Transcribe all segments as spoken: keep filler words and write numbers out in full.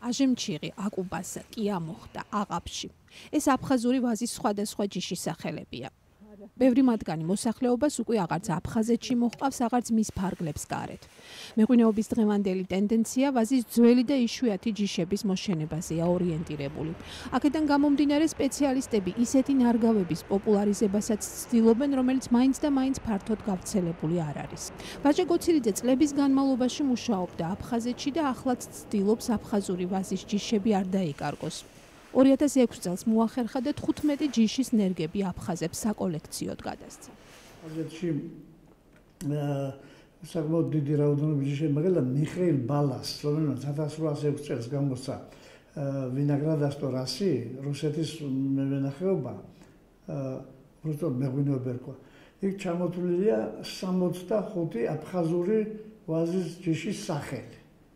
აჟემჩიღი, აკუბასა, კიამოხდა, აყაფში. ეს აფხაზური ვაზის სხვადასხვა ჯიშის სახელებია. ბევრი მათგანი მოსახლეობას უკვე აღარც აფხაზეთში მოჰყავს, აღარც მის ფარგლებს გარეთ. მეღვინეობის დღევანდელი ტენდენცია ვაზის ძველი და იშვიათი ჯიშების მოშენებაზეა ორიენტირებული. აქედან გამომდინარე სპეციალისტები ისეთი ნარგავების პოპულარიზებასაც ცდილობენ, რომელიც მაინც და მაინც ფართოდ გავრცელებული არ არის. ვაჟე გოცირიძე წლების განმავლობაში მუშაობდა აფხაზეთში და ახლაც ცდილობს აფხაზური ვაზის ჯიშები არ დაიკარგოს. ორი ათას ექვსი წელს მოახერხა და თხუთმეტი ჯიშის ნერგები აფხაზებს საკოლექციოდ გადასცა. აფხაზეთში საკმაოდ დიდი რაოდენობით ჯიშები, მაგალითად მიხეილ ბალას, რომელმაც ათას რვაას ექვსი წელს გამოსცა ვინაგრადასტო რასი, რუსეთის მევენახეობა, უბრალოდ მეღვინეობა ერქვა. იქ ჩამოთვლილია სამოცდახუთი აფხაზური ვაზის ჯიშის სახელი.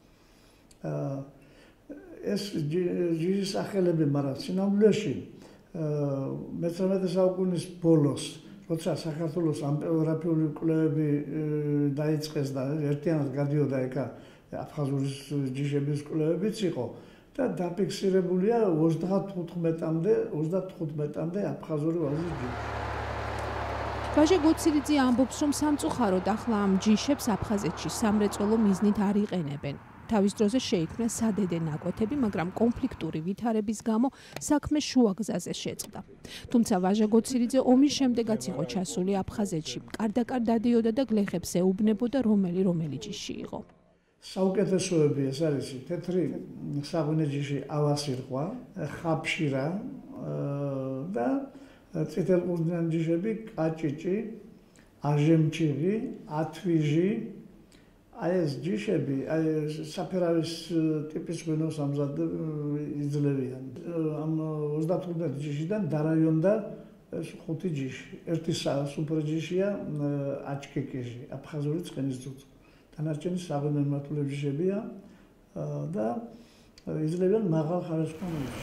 ეს ჯიშის სახელები, მაგრამ სინამდვილეში მეცხრამეტე საუკუნის ბოლოს, როცა საქართველოს ამპელოგრაფიული კვლევები დაიწყეს და ერთიანად გადიოდა ეკა აფხაზური ჯიშების კვლევებიც იყო და დაფიქსირებულია ოცდათხუთმეტამდე ოცდათხუთმეტამდე აფხაზური ვაზის ჯიში. ვაჟე გოცირიძე ამბობს, რომ სამწუხაროდ ახლა ამ ჯიშებს აფხაზეთში სამრეწველო მიზნით არ იყენებენ. თავის დროზე შეიქმნა სადედე ნაკვეთები, მაგრამ კონფლიქტური ვითარების გამო საქმე შუაგზაზე შეწყდა. თუმცა ვაჟა გოცირიძე ომის შემდეგაც იყო ჩასული აფხაზეთში. კარდაკარ დადიოდა და გლეხებს ეუბნებოდა, რომელი რომელი ჯიში იყო. საუკეთესოები ეს არის თეთრი საღვინე ჯიში ავასირყვა, ხაფშირა და წითელყურძნიანი ჯიშები კაჭიჭი, აჟემჩიღი, ათვიჟი. აი ეს ჯიშები, აი საფერავის ტიპის ღვინოს ამზად იძლევიან. ამ ოცდათხუთმეტი ჯიშიდან დარაიონდა ხუთი ჯიში. ერთი სუპერ ჯიშია აჩქეკეჟი, აფხაზური ცხენის ძუძუ. დანარჩენი საღვინე მიმართულების ჯიშებია და იძლევიან მაღალ ხარისხოვანს.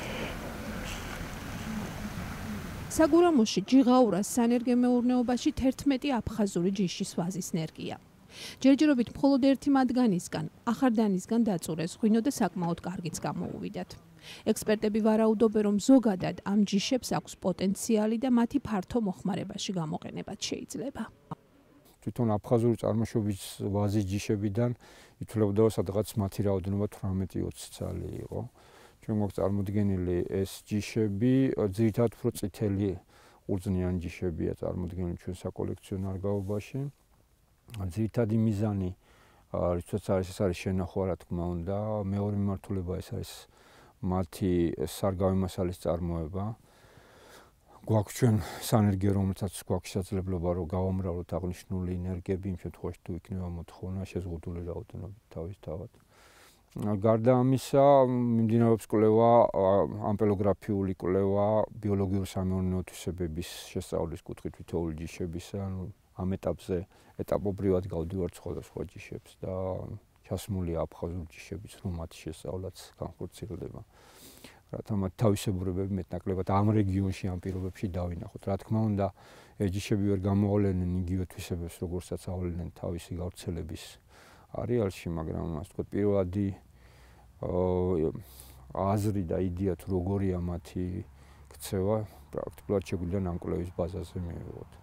საგურამოში ჯიღაურას სანერგე მეურნეობაში თერთმეტი აფხაზური ჯიშის ვაზის ნერგია. ჯერჯერობით მხოლოდ ერთი მათგანისგან, ახარდანისგან დაწურეს ღვინო და საკმაოდ კარგიც გამოუვიდათ. ექსპერტები ვარაუდობენ, რომ ზოგადად ამ ჯიშებს აქვს პოტენციალი და მათი ფართო მოხმარებაში გამოყენებაც შეიძლება. თვითონ აფხაზური წარმოშობის ვაზის ჯიშებიდან ითვლებოდა სადღაც მათი რაოდენობა თვრამეტი ოცი წალი იყო. ჩვენ გვაქვს წარმოდგენილი ეს ჯიშები, ძირითადად უფრო წითელი ყურძნიანი ჯიშებია წარმოდგენილი ჩვენ საკოლექციო ნარგავობაში. ძირითადი მიზანი, რითაც არის ეს არის შენახვა, რა თქმა უნდა, მეორე მიმართულება ეს არის მათი სარგავი მასალის წარმოება. გვაქვს ჩვენ სანერგე, რომელსაც გვაქვს შესაძლებლობა, რომ გავამრავლოთ აღნიშნული ნერგები, იმ შემთხვევაში თუ იქნება მოთხოვნა შეზღუდული რაოდენობით თავისთავად. გარდა ამისა, მიმდინარეობს კვლევა, ამპელოგრაფიული კვლევა, ბიოლოგიური სამეურნეო თვისებების შესწავლის კუთხით თითოეული ჯიშებისა, ანუ ამ ეტაპზე ეტაპობრივად გავდივართ სხვადასხვა ჯიშებს და ჩასმულია აფხაზურ ჯიშებიც, რომ მათი შესწავლაც განხორციელდება. რათა მათ თავისებურებები მეტნაკლებად ამ რეგიონში ამ პირობებში დავინახოთ. რა თქმა უნდა, ეს ჯიშები ვერ გამოავლენენ იგივე თვისებებს, როგორცაც ავლენენ თავისი გავრცელების არეალში, მაგრამ ასე ვთქვათ, პირველადი აზრი და იდეა თუ როგორია მათი ქცევა, პრაქტიკულად შეგვიძლია ამ კვლევის ბაზაზე მივიღოთ.